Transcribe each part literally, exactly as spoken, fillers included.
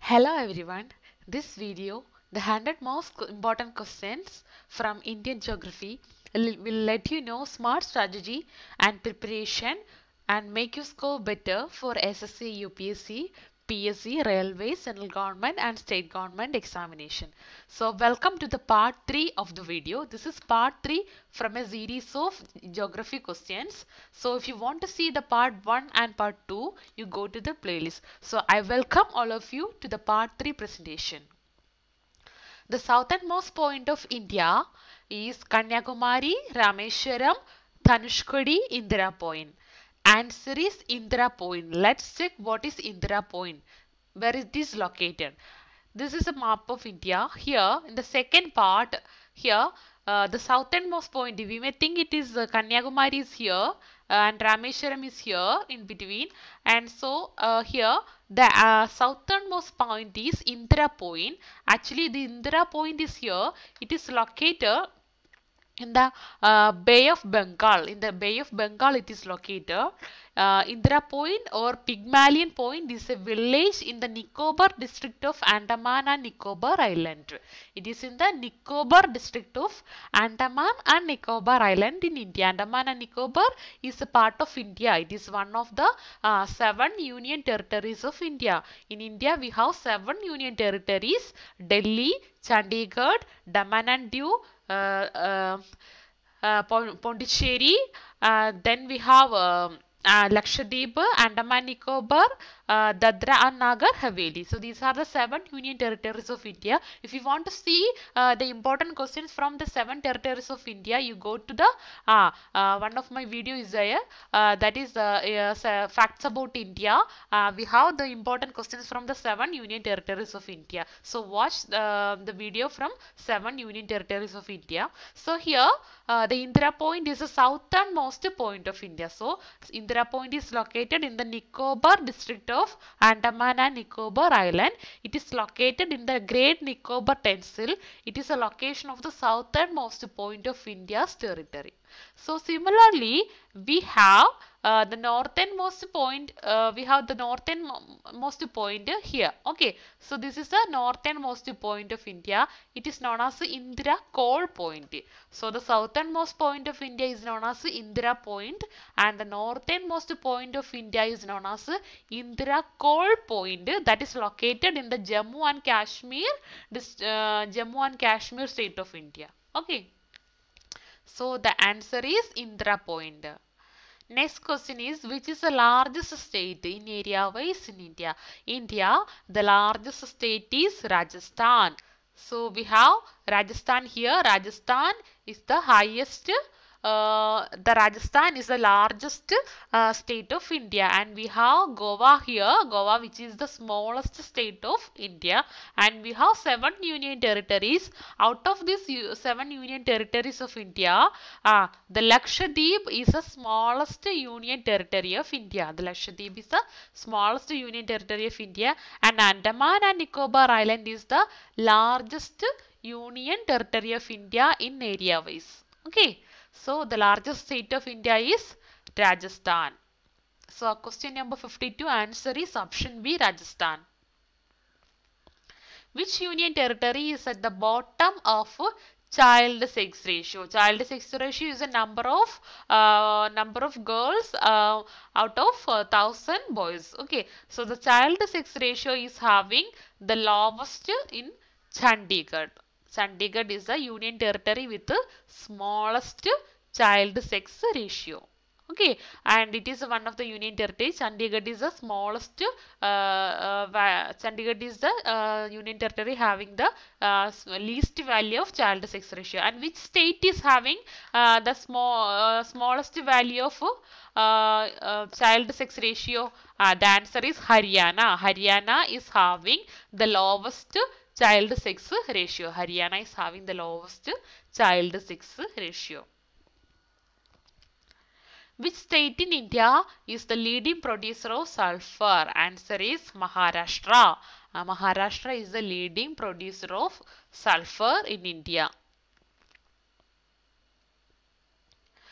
Hello everyone. This video, the one hundred most co- important questions from Indian geography will will let you know smart strategy and preparation and make you score better for S S C, U P S C, P S C, Railways, Central Government and State Government examination. So welcome to the part three of the video. This is part three from a series of geography questions. So if you want to see the part one and part two, you go to the playlist. So I welcome all of you to the part three presentation. The southernmost point of India is Kanyakumari, Rameshwaram, Dhanushkodi, Indira Point. Answer is Indira Point. Let's check what is Indira Point. Where is this located? This is a map of India. Here in the second part, here uh, the southernmost point, we may think it is uh, Kanyakumari is here uh, and Rameshwaram is here in between, and so uh, here the uh, southernmost point is Indira Point. Actually the Indira Point is here. It is located in the uh, Bay of Bengal. In the Bay of Bengal it is located. Uh, Indira Point or Pygmalion Point is a village in the Nicobar district of Andaman and Nicobar Island. It is in the Nicobar district of Andaman and Nicobar Island in India. Andaman and Nicobar is a part of India. It is one of the uh, seven union territories of India. In India we have seven union territories: Delhi, Chandigarh, Daman and Diu, uh, uh, uh, Pondicherry, uh, then we have um, uh, Lakshadweep, Andaman Nicobar, uh, Dadra and Nagar Haveli. So these are the seven union territories of India. If you want to see uh, the important questions from the seven territories of India, you go to the uh, uh, one of my video is there. Uh, that is uh, uh, facts about India. Uh, we have the important questions from the seven union territories of India. So watch uh, the video from seven union territories of India. So here uh, the Indira Point is the southernmost point of India. So Indira Point is located in the Nicobar district of Andaman and Nicobar Island. It is located in the Great Nicobar Peninsula. It is a location of the southernmost point of India's territory. So similarly, we have uh, the northernmost point. Uh, we have the northernmost point here. Okay, so this is the northernmost point of India. It is known as the Indira Col Point. So the southernmost point of India is known as Indira Point, and the northernmost point of India is known as Indira Col Point. That is located in the Jammu and Kashmir, this uh, Jammu and Kashmir state of India. Okay. So the answer is Indira Point. Next question is, which is the largest state in area wise in India? India, the largest state is Rajasthan. So we have Rajasthan here. Rajasthan is the highest uh, the Rajasthan is the largest uh, state of India, and we have Goa here, Goa which is the smallest state of India, and we have seven union territories. Out of these seven union territories of India, uh, the Lakshadweep is the smallest union territory of India. The Lakshadweep is the smallest union territory of India, and Andaman and Nicobar Island is the largest union territory of India in area wise. Okay. So the largest state of India is Rajasthan. So question number fifty-two, answer is option B, Rajasthan. Which union territory is at the bottom of child sex ratio? Child sex ratio is a number of uh, number of girls uh, out of uh, thousand boys. Okay, so the child sex ratio is having the lowest in Chandigarh. Chandigarh is the union territory with the smallest child sex ratio. Okay, and it is one of the union territories. Chandigarh is the smallest. Uh, uh, Chandigarh is the uh, union territory having the uh, least value of child sex ratio. And which state is having uh, the small uh, smallest value of uh, uh, child sex ratio? Uh, the answer is Haryana. Haryana is having the lowest child sex ratio. Haryana is having the lowest child sex ratio. Which state in India is the leading producer of sulfur? Answer is Maharashtra. Uh, Maharashtra is the leading producer of sulfur in India.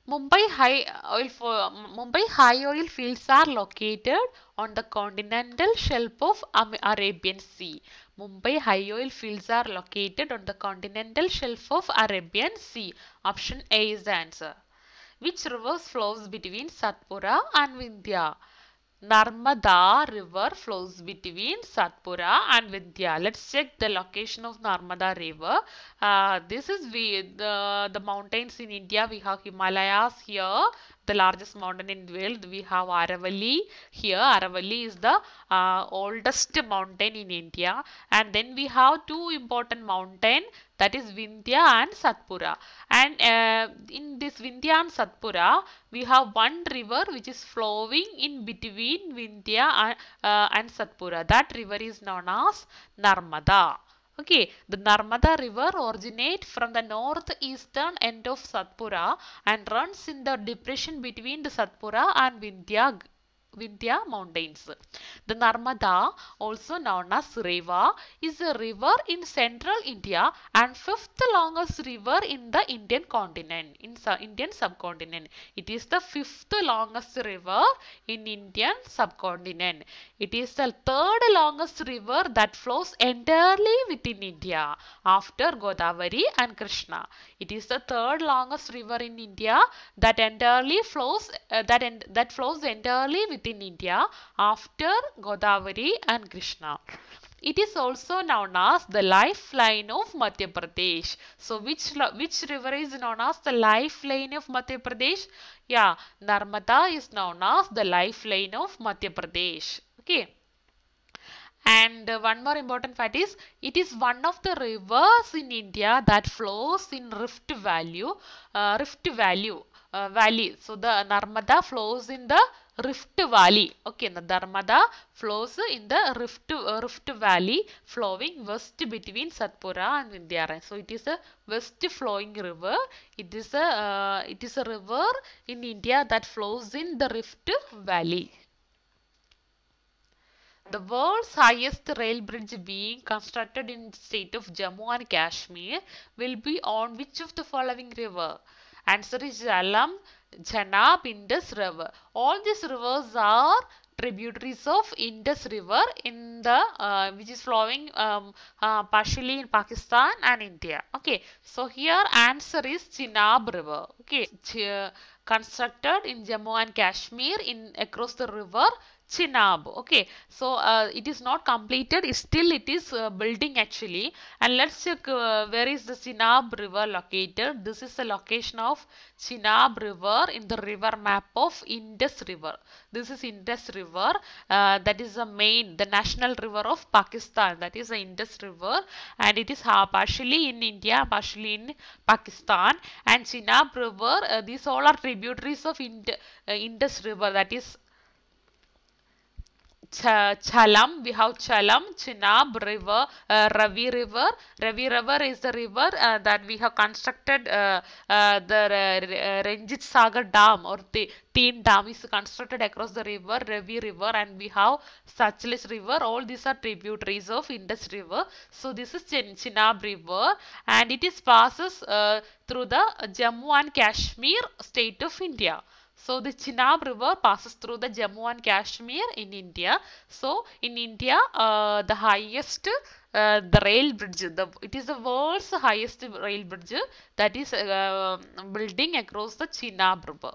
Mumbai high oil for Mumbai high oil fields are located on the continental shelf of Am- Arabian Sea. Mumbai high oil fields are located on the continental shelf of Arabian Sea. Option A is the answer. Which river flows between Satpura and Vindhya? Narmada river flows between Satpura and Vindhya. Let's check the location of Narmada river. Uh, this is we, the, the mountains in India. We have Himalayas here, the largest mountain in the world. We have Aravalli here. Aravalli is the uh, oldest mountain in India. And then we have two important mountains, that is Vindhya and Satpura. And uh, in this Vindhya and Satpura, we have one river which is flowing in between Vindhya and, uh, and Satpura. That river is known as Narmada. Okay, the Narmada river originates from the northeastern end of Satpura and runs in the depression between the Satpura and Vindhya Vindhya mountains. The Narmada, also known as Reva, is a river in central India and fifth longest river in the Indian continent, in su Indian subcontinent. It is the fifth longest river in Indian subcontinent. It is the third longest river that flows entirely within India after Godavari and Krishna. It is the third longest river in India that entirely flows uh, that en that flows entirely within India after Godavari and Krishna. It is also known as the lifeline of Madhya Pradesh. So which which river is known as the lifeline of Madhya Pradesh? Yeah, Narmada is known as the lifeline of Madhya Pradesh. Okay. And uh, one more important fact is it is one of the rivers in India that flows in Rift Valley, uh, Rift Valley, uh, Valley. So the Narmada flows in the Rift Valley. Okay, the Narmada flows in the Rift uh, Rift Valley, flowing west between Satpura and Vindhyara. So it is a west flowing river. It is a uh, it is a river in India that flows in the Rift Valley. The world's highest rail bridge being constructed in the state of Jammu and Kashmir will be on which of the following river? Answer is Jhelum, Chenab, Indus River. All these rivers are tributaries of Indus River in the uh, which is flowing um, uh, partially in Pakistan and India. Okay, so here answer is Chenab River. Okay, Ch constructed in Jammu and Kashmir in across the river Chenab. Okay, so uh, it is not completed. It's still it is uh, building actually. And let's check uh, where is the Chenab River located. This is the location of Chenab River in the river map of Indus River. This is Indus River. Uh, that is the main, the national river of Pakistan. That is the Indus River, and it is uh, partially in India, partially in Pakistan. And Chenab River. Uh, these all are tributaries of Ind uh, Indus River. That is Ch Jhelum, we have Jhelum, Chenab River, uh, Ravi River. Ravi River is the river uh, that we have constructed uh, uh, the uh, Ranjit Sagar Dam or the Teen Dam is constructed across the river, Ravi River, and we have Sachless River. All these are tributaries of Indus River. So this is Chen Chenab River, and it is passes uh, through the Jammu and Kashmir state of India. So the Chenab River passes through the Jammu and Kashmir in India. So in India, uh, the highest uh, the rail bridge, the it is the world's highest rail bridge that is uh, building across the Chenab River.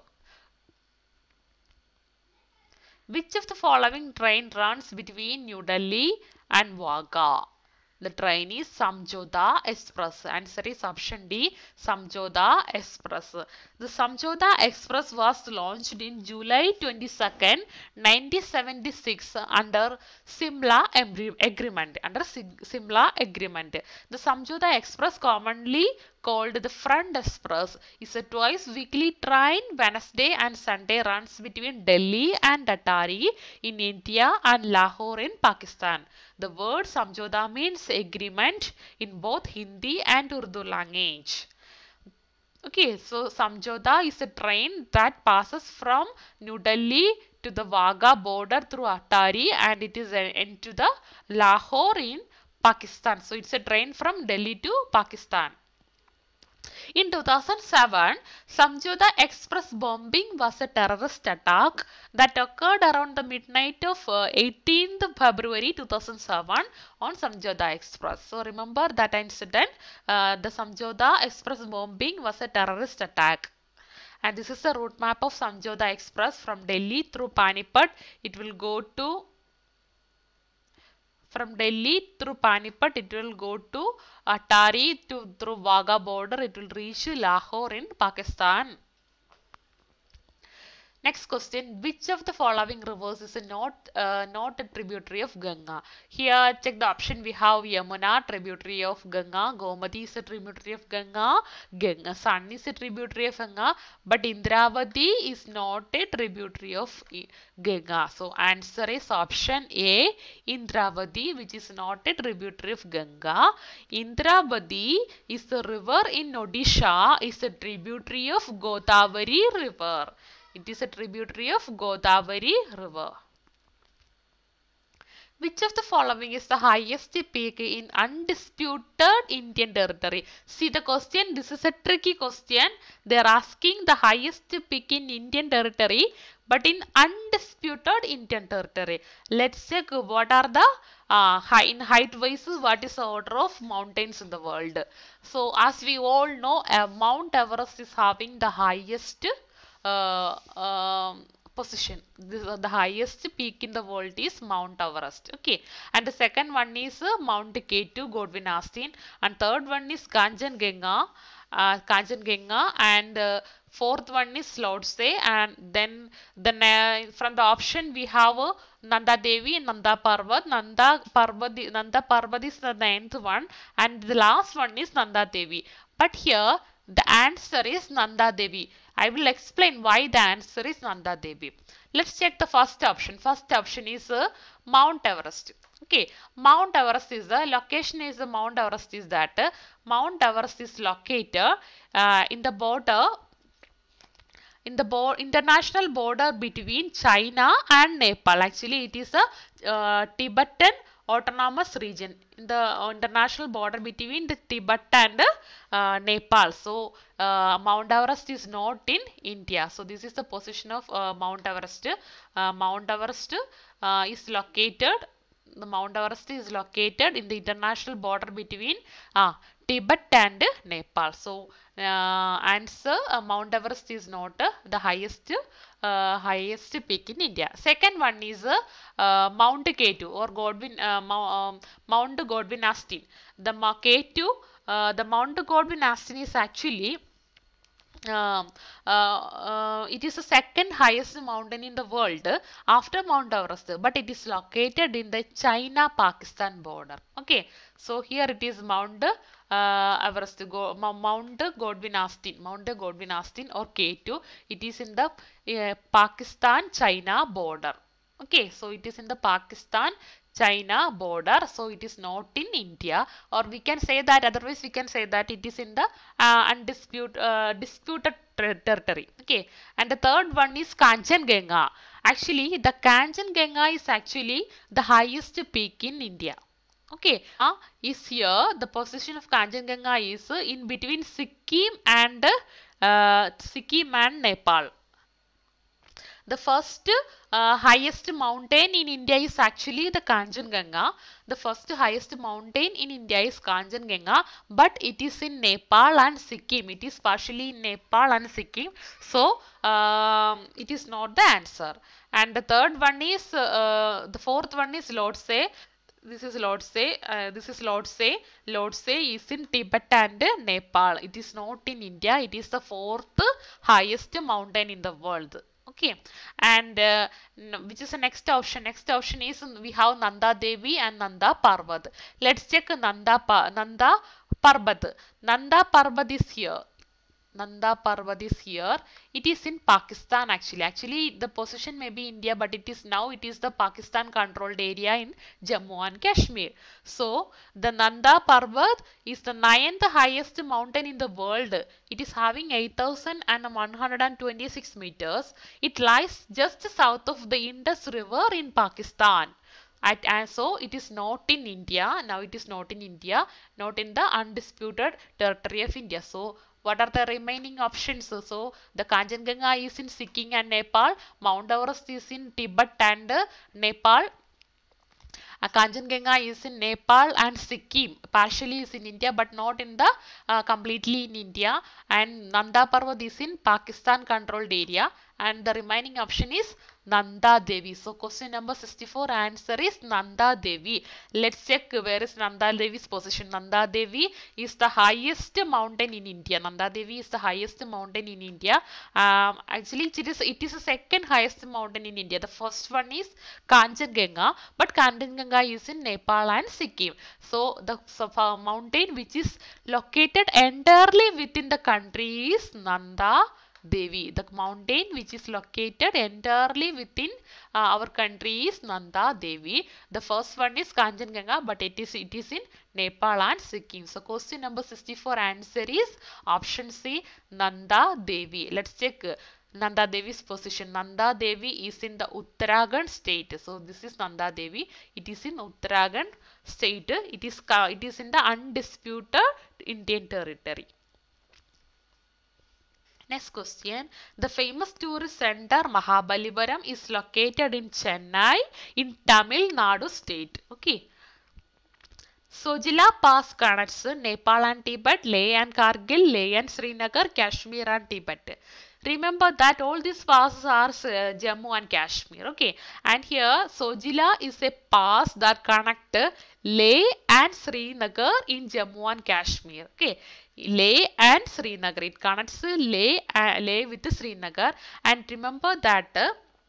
Which of the following train runs between New Delhi and Wagah? The train is Samjhoda Express. Answer is option D, Samjhoda Express. The Samjhoda Express was launched in July twenty-second, nineteen seventy-six under Simla Agreement. Under Simla Agreement. The Samjhoda Express, commonly called the Front Express, is a twice weekly train. Wednesday and Sunday runs between Delhi and Attari in India and Lahore in Pakistan. The word Samjhoda means agreement in both Hindi and Urdu language. Okay, so Samjhoda is a train that passes from New Delhi to the Wagah border through Attari, and it is into the Lahore in Pakistan. So it's a train from Delhi to Pakistan. In two thousand seven, Samjhauta Express bombing was a terrorist attack that occurred around the midnight of uh, eighteenth February two thousand seven on Samjhauta Express. So remember that incident, uh, the Samjhauta Express bombing was a terrorist attack. And this is the route map of Samjhauta Express from Delhi through Panipat. It will go to from Delhi through Panipat, it will go to Atari to through Wagah border. It will reach Lahore in Pakistan. Next question, which of the following rivers is not uh, not a tributary of Ganga? Here check the option, we have Yamuna, tributary of Ganga, Gomati is a tributary of Ganga, Ganga Sun is a tributary of Ganga, but Indravati is not a tributary of Ganga. So answer is option A, Indravati, which is not a tributary of Ganga. Indravati is the river in Odisha, is a tributary of Godavari river. It is a tributary of Godavari river. Which of the following is the highest peak in undisputed Indian territory? See the question, this is a tricky question. They are asking the highest peak in Indian territory, but in undisputed Indian territory. Let's check what are the uh, high, in height wise, what is the order of mountains in the world. So as we all know, uh, Mount Everest is having the highest uh, um, position. This, uh, the highest peak in the world is Mount Everest. Okay, and the second one is uh, Mount K two, Godwin Austen, and third one is Kanchenjunga, uh, Kanchenjunga, and uh, fourth one is Lhotse, and then then uh, from the option we have uh, Nanda Devi and Nanda Parvat. Nanda Parvat, Nanda Parvat is the ninth one, and the last one is Nanda Devi. But here the answer is Nanda Devi. I will explain why the answer is Nanda Devi. Let's check the first option. First option is uh, Mount Everest. Okay, Mount Everest is the location is the Mount Everest is that uh, Mount Everest is located uh, in the border in the bo international border between China and Nepal. Actually, it is a uh, Tibetan autonomous region in the uh, international border between the Tibet and uh, Nepal. So uh, Mount Everest is not in India. So this is the position of uh, Mount Everest. Uh, Mount Everest uh, is located. The Mount Everest is located in the international border between uh, Tibet and Nepal. So uh, answer uh, Mount Everest is not uh, the highest uh, highest peak in India. Second one is uh, uh, Mount K two or Godwin uh, um, Mount Godwin Austen. The K two, uh, the Mount Godwin Austen is actually um, uh, uh, it is the second highest mountain in the world after Mount Everest, but it is located in the China-Pakistan border. Okay, so here it is Mount uh, Everest, Go, Mount Godwin Austen, Mount Godwin Austen or K two. It is in the uh, Pakistan-China border. Okay, so it is in the Pakistan China border, so it is not in India, or we can say that otherwise we can say that it is in the uh, undisputed uh, disputed ter territory. Okay, and the third one is Kanchenjunga. Actually, the Kanchenjunga is actually the highest peak in India. Okay, uh, is here the position of Kanchenjunga is uh, in between Sikkim and uh, Sikkim and Nepal. The first uh, highest mountain in India is actually the Kanchenjunga. The first highest mountain in India is Kanchenjunga, but it is in Nepal and Sikkim. It is partially in Nepal and Sikkim. So, um, it is not the answer. And the third one is, uh, the fourth one is Lhotse. This is Lhotse. Uh, this is Lhotse. Lhotse is in Tibet and Nepal. It is not in India. It is the fourth highest mountain in the world. Okay, and uh, which is the next option? Next option is we have Nanda Devi and Nanda Parvat. Let's check Nanda pa Nanda Parbat. Nanda Parbat is here. Nanda Parvat is here. It is in Pakistan actually. Actually, the position may be India, but it is now it is the Pakistan controlled area in Jammu and Kashmir. So, the Nanda Parvat is the ninth highest mountain in the world. It is having eight thousand one hundred twenty-six meters. It lies just south of the Indus River in Pakistan. At, and so it is not in India. Now it is not in India, not in the undisputed territory of India. So What are the remaining options? So the Kanchenjunga is in Sikkim and Nepal. Mount Everest is in Tibet and uh, Nepal. Uh, Kanchenjunga is in Nepal and Sikkim. Partially is in India, but not in the uh, completely in India. And Nanda Parvat is in Pakistan controlled area. And the remaining option is Nanda Devi. So question number sixty-four answer is Nanda Devi. Let's check where is Nanda Devi's position. Nanda Devi is the highest mountain in India. Nanda Devi is the highest mountain in India. Um, actually, it is it is the second highest mountain in India. The first one is Kanchenjunga, but Kanchenjunga is in Nepal and Sikkim. So the so, uh, mountain which is located entirely within the country is Nanda Devi. The mountain which is located entirely within uh, our country is Nanda Devi. The first one is Kanchenjunga, but it is it is in Nepal and Sikkim. So question number sixty-four answer is option C, Nanda Devi. Let's check uh, Nanda Devi's position. Nanda Devi is in the Uttarakhand state. So this is Nanda Devi. It is in Uttarakhand state. It is it is in the undisputed Indian territory. Next question. The famous tourist center Mahabalipuram is located in Chennai in Tamil Nadu state. Okay. Sojila Pass connects Nepal and Tibet, Leh and Kargil, Leh and Srinagar, Kashmir and Tibet. Remember that all these passes are uh, Jammu and Kashmir. Okay. And here Sojila is a pass that connect Leh and Srinagar in Jammu and Kashmir. Okay. Leh and Srinagar. It connects Leh, uh, Leh with Srinagar. And remember that uh,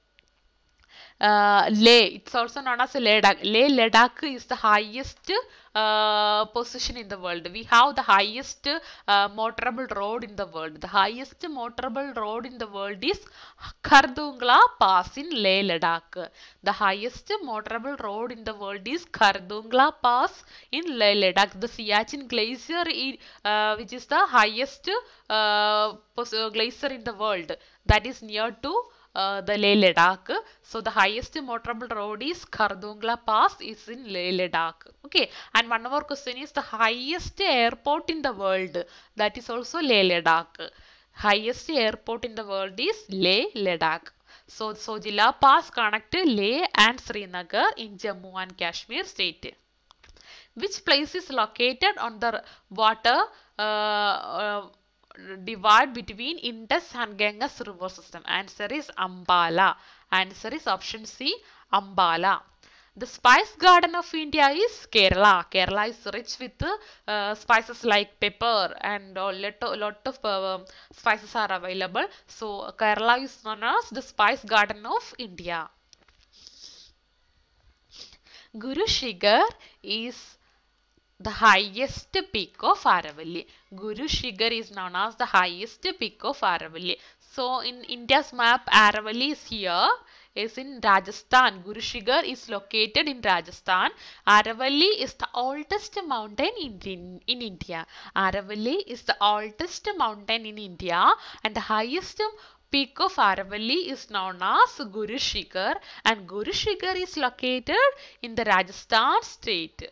uh, Leh, it's also known as Ladakh. Leh Ladakh is the highest uh, position in the world. We have the highest uh, motorable road in the world. The highest motorable road in the world is Khardungla Pass in Leh Ladakh. The highest motorable road in the world is Khardungla Pass in Leh Ladakh. The Siachen Glacier, uh, which is the highest uh, glacier in the world, that is near to Uh, the Leh Ladakh. So the highest motorable road is Khardungla Pass is in Leh Ladakh. Okay. And one more question is the highest airport in the world. That is also Leh Ladakh. Highest airport in the world is Leh Ladakh. So Sojila Pass connect Leh and Srinagar in Jammu and Kashmir state. Which place is located on the water uh, uh, divide between Indus and Ganges river system? Answer is Ambala. Answer is option C, Ambala. The spice garden of India is Kerala. Kerala is rich with uh, spices like pepper and a lot of, lot of uh, spices are available. So Kerala is known as the spice garden of India. Guru Shikhar is the highest peak of Aravalli. Guru Shikhar is known as the highest peak of Aravalli. So in India's map, Aravalli is here, is in Rajasthan. Guru Shikhar is located in Rajasthan. Aravalli is the oldest mountain in, in, in India. Aravalli is the oldest mountain in India, and the highest peak of Aravalli is known as Guru Shikhar, and Guru Shikhar is located in the Rajasthan state.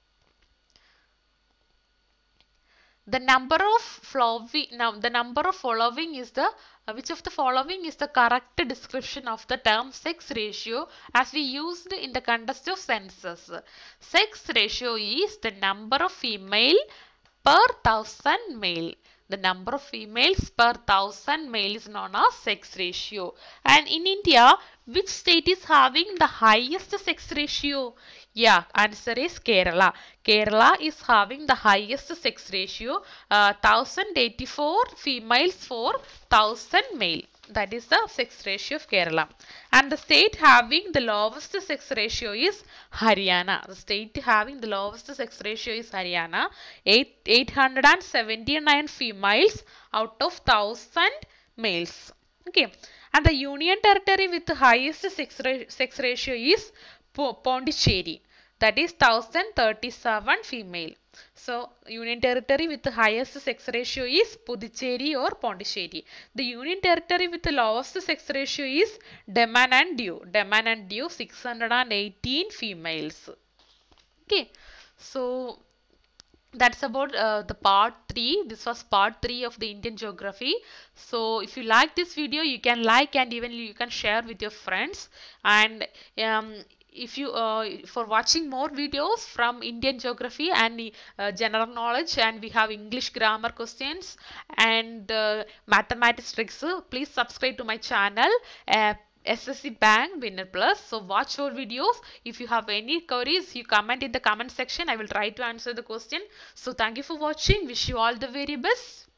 The number of flowing now the number of following is the uh, which of the following is the correct description of the term sex ratio as we used in the context of census? Sex ratio is the number of female per thousand male. The number of females per thousand male is known as sex ratio. And in India, which state is having the highest sex ratio? Yeah, answer is Kerala. Kerala is having the highest sex ratio, uh, one thousand eighty-four females for one thousand male. That is the sex ratio of Kerala. And the state having the lowest sex ratio is Haryana. The state having the lowest sex ratio is Haryana. eight, eight hundred seventy-nine females out of one thousand males. Okay. And the union territory with the highest sex, ra sex ratio is Pondicherry. That is one thousand thirty-seven female. So, union territory with the highest sex ratio is Puducherry or Pondicherry. The union territory with the lowest sex ratio is Daman and Diu. Daman and Diu, six hundred eighteen females. Okay. So, that's about uh, the part three. This was part three of the Indian geography. So if you like this video, you can like and even you can share with your friends. And um, if you uh, for watching more videos from Indian geography and uh, general knowledge, and we have English grammar questions and uh, mathematics tricks, uh, please subscribe to my channel. Uh, S S C Bank Winner Plus. So watch our videos. If you have any queries, you comment in the comment section. I will try to answer the question. So thank you for watching. Wish you all the very best.